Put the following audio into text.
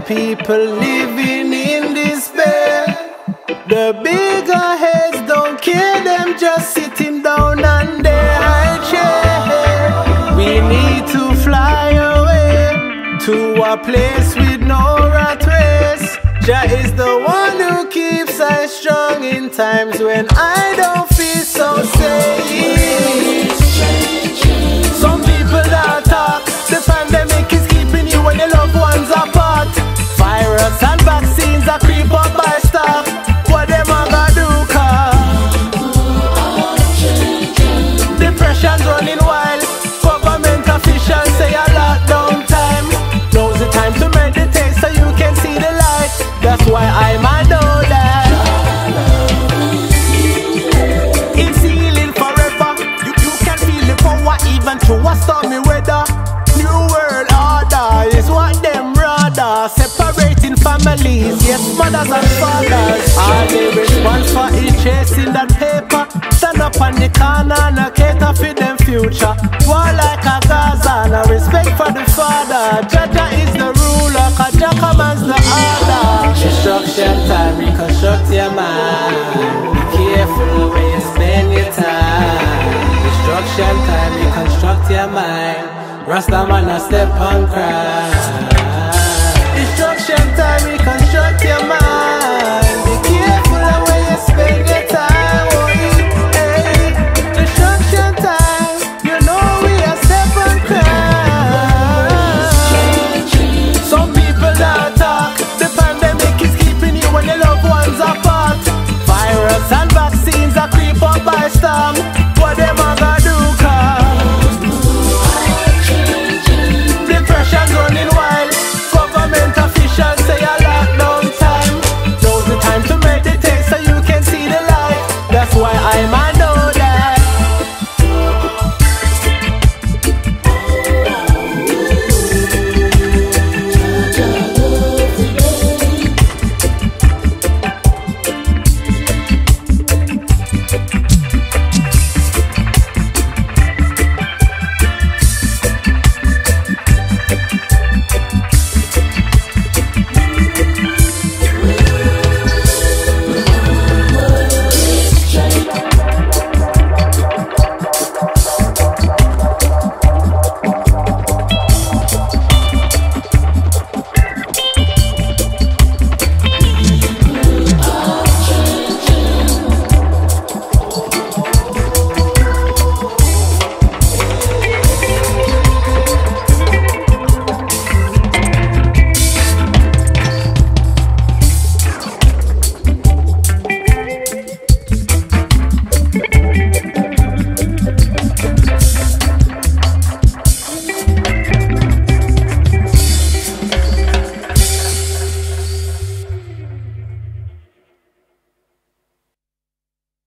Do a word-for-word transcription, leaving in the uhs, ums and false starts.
people living in despair. The bigger heads don't care, them just sitting down on their high chair. We need to fly away to a place with no rat race. Jah is the one who keeps us strong in times when I don't feel so safe. Some people don't talk. The pandemic is keeping you and your loved ones apart. Virus and vaccines are creep up by staff. What them a gonna do, cause depression's running wild. Government officials say a lockdown time. Now's the time to meditate so you can see the light. That's why I'm a know that it's healing forever. You, you can feel the power even through a stormy weather. New world order is what them rather. Separating families, yes, mothers and fathers. All the response for each chasing that paper. Stand up on the corner and a cater for them future. War like a Gaza, no respect for the father. Jaja is the ruler, cause Jah commands the order. Destruction time, reconstruct your mind. Be careful where you spend your time. Destruction time, reconstruct your mind. Rasta man a step on crime.